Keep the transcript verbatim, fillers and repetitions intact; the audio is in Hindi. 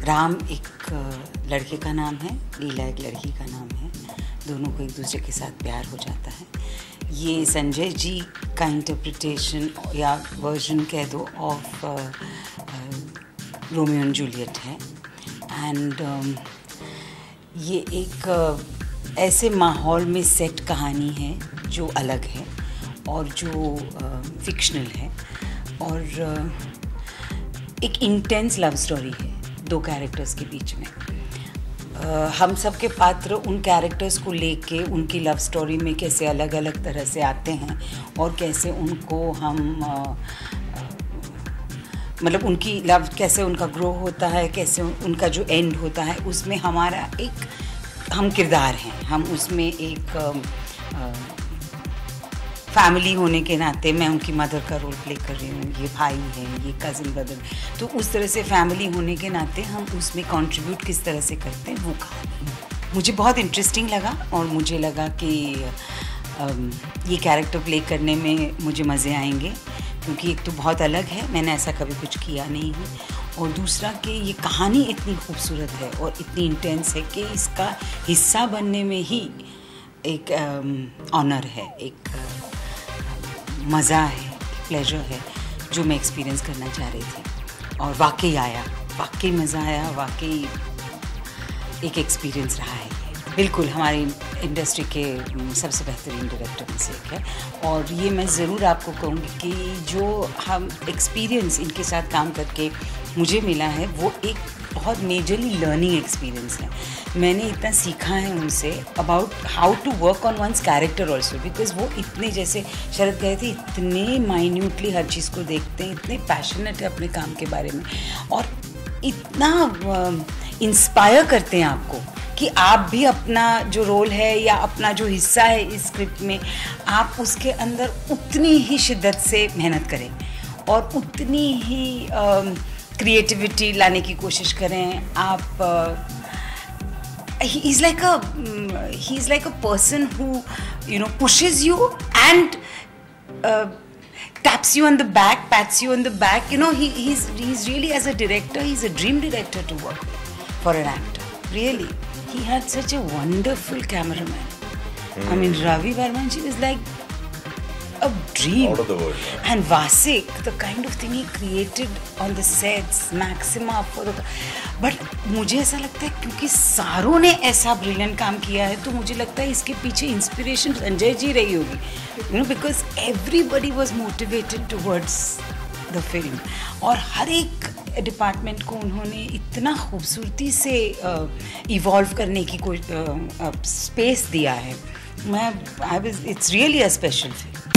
राम एक लड़के का नाम है, लीला एक लड़की का नाम है। दोनों को एक दूसरे के साथ प्यार हो जाता है। ये संजय जी का इंटरप्रिटेशन या वर्जन कह दो ऑफ रोमियो एंड जूलियट है। एंड um, ये एक uh, ऐसे माहौल में सेट कहानी है जो अलग है और जो फिक्शनल uh, है और uh, एक इंटेंस लव स्टोरी है दो कैरेक्टर्स के बीच में। uh, हम सब के पात्र उन कैरेक्टर्स को लेके उनकी लव स्टोरी में कैसे अलग अलग तरह से आते हैं और कैसे उनको हम uh, मतलब उनकी लव कैसे उनका ग्रो होता है, कैसे उनका जो एंड होता है, उसमें हमारा एक हम किरदार हैं। हम उसमें एक फैमिली होने के नाते मैं उनकी मदर का रोल प्ले कर रही हूँ, ये भाई है, ये कज़न ब्रदर, तो उस तरह से फैमिली होने के नाते हम उसमें कंट्रीब्यूट किस तरह से करते हैं वो कहानी मुझे बहुत इंटरेस्टिंग लगा। और मुझे लगा कि ये कैरेक्टर प्ले करने में मुझे मज़े आएंगे क्योंकि एक तो बहुत अलग है, मैंने ऐसा कभी कुछ किया नहीं है, और दूसरा कि ये कहानी इतनी खूबसूरत है और इतनी इंटेंस है कि इसका हिस्सा बनने में ही एक ऑनर है, एक मज़ा है, प्लेजर है जो मैं एक्सपीरियंस करना चाह रही थी। और वाकई आया, वाकई मज़ा आया, वाकई एक एक्सपीरियंस रहा है। बिल्कुल हमारी इंडस्ट्री के सबसे बेहतरीन डायरेक्टर में से एक है। और ये मैं ज़रूर आपको कहूँगी कि जो हम एक्सपीरियंस इनके साथ काम करके मुझे मिला है वो एक बहुत मेजरली लर्निंग एक्सपीरियंस है। मैंने इतना सीखा है उनसे about how to work on one's character also, because वो इतने, जैसे शरद कहे थे, इतने माइन्यूटली हर चीज़ को देखते हैं, इतने पैशनेट है अपने काम के बारे में और इतना इंस्पायर करते हैं आपको कि आप भी अपना जो रोल है या अपना जो हिस्सा है इस स्क्रिप्ट में, आप उसके अंदर उतनी ही शिद्दत से मेहनत करें और उतनी ही क्रिएटिविटी uh, लाने की कोशिश करें। आप he is like a he is like a person who you know pushes you and uh, taps you on the back, pats you on the back. You know, he he's he's really, as a director, he's a dream director to work with for an actor. Really. He had such a wonderful cameraman. Mm. I mean, Ravi Varman ji was like a dream. Out of the world. Yeah. And Vasik, the kind of thing he created on the sets, Maxima for the. But मुझे ऐसा लगता है क्योंकि सारों ने ऐसा ब्रिलियंट काम किया है तो मुझे लगता है इसके पीछे इंस्पिरेशन संजय जी रही होगी. You know, because everybody was motivated towards the film. और हर एक डिपार्टमेंट को उन्होंने इतना खूबसूरती से इवॉल्व करने की कोई स्पेस दिया है। मैं I was it's really a special film.